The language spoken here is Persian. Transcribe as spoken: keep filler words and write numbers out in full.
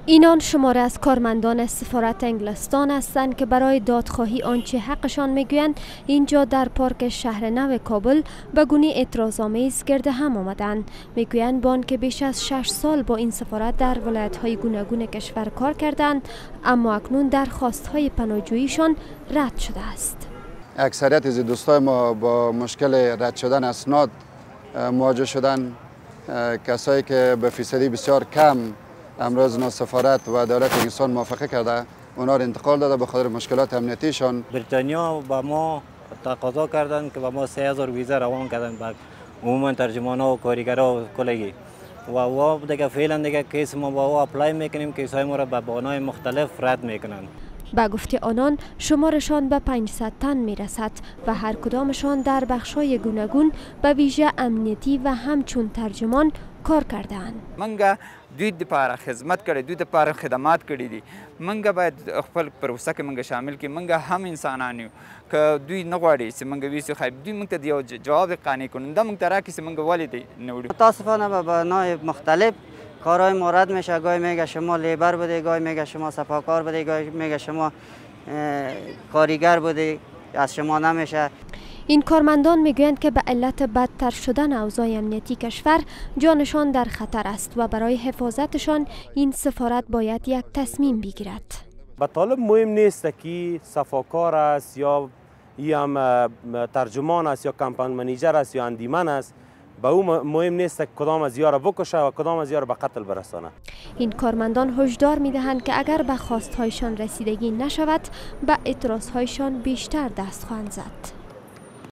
اینان شماره از کارمندان سفارت انگلستان هستند که برای دادخواهی آنچه حقشان میگویند اینجا در پارک شهر نو کابل به گونه اعتراض‌آمیز گرد هم آمدند. میگویند با آنکه بیش از شش سال با این سفارت در ولایت‌های گوناگون کشور کار کردند، اما اکنون درخواست‌های پناهجوییشان رد شده است. اکثریت از دوستای ما با مشکل رد شدن اسناد مواجه شدن. کسایی که به فیصدی بسیار کم امروز نا سفارت و دولت انگلستان موافقه کرده اونا رو انتقال داده به خاطر مشکلات امنیتیشان. بریتانیا با ما تقاضا کردن که با ما سه هزار ویزا روان کردن با عموما ترجمانا و کارگرا و کلگی و و دیگه فعلا دیگه کیس ما با او اپلای میکنیم، کیس های ما را به بهانه‌های مختلف رد میکنن. با گفته آنان شمارشان به پانصد تن میرسد و هر کدامشان در بخش‌های گوناگون به ویژه امنیتی و همچون ترجمان کار کردند. منګه دوی د لپاره خدمت کړي، دوی د لپاره خدمات کړي دي. منګه باید خپل پروسه کې منګه شامل کړي. منګه هم انسانان یو که دوی نه غواړي چې منګه ویسو خایب دوی موږ ته د یو جواب قانع کننده موږ ته راکړي چې منګه ولې دی نه وړو. متاسفانه به بنای مختلف کارهای مورد میشه. گاهی میگه شما لیبر بوده، گاهی میگه شما صفاکار بوده، گاهی میگه شما کارگر بوده، از شما نمیشه. این کارمندان میگویند که به علت بدتر شدن اوضاع امنیتی کشور جانشان در خطر است و برای حفاظتشان این سفارت باید یک تصمیم بگیرد. به طالب مهم نیست که صفاکار است یا هم ترجمان است یا کمپانی منیجر است یا اندیمن است. به او مهم نیست که کدام از یارا بکشه و کدام از یارا به قتل برسانه. این کارمندان هشدار میدهند که اگر به خواستهایشان رسیدگی نشود به اعتراضهایشان بیشتر دست خواهند زد.